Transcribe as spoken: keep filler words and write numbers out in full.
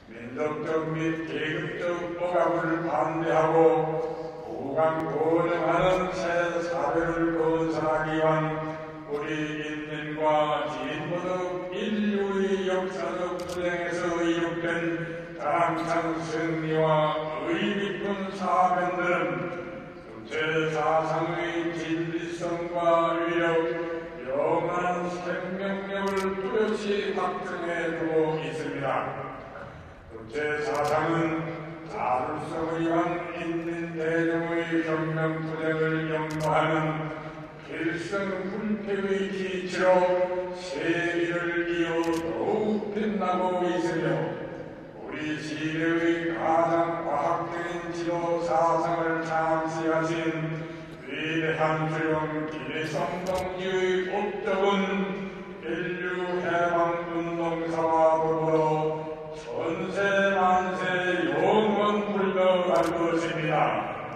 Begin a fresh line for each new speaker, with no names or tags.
민족적 및 계급적 억압을 반대하고 무강고정하는 새 사회를 건설하기 위한 우리 인민과 진보적 인류의 역사적 투쟁에서 이룩된 가랑찬 승리와 의미깊은 사변들은 제사상의 진리성과 위력, 영원한 생명력을 뚜렷이 확증해두고 있습니다. 제사상은 자율성을 위한 인민대중의 혁명투쟁을 연구하는 필승훈태의 기치로 세기를 이어 더욱 빛나고 있으며 우리 시대의 가장 과학적인 지도 사상을 창시하신 위대한 주령 김일성 동지의 목적은 인류 해방운동사와 더불어 전세 만세 영원불변할 것입니다.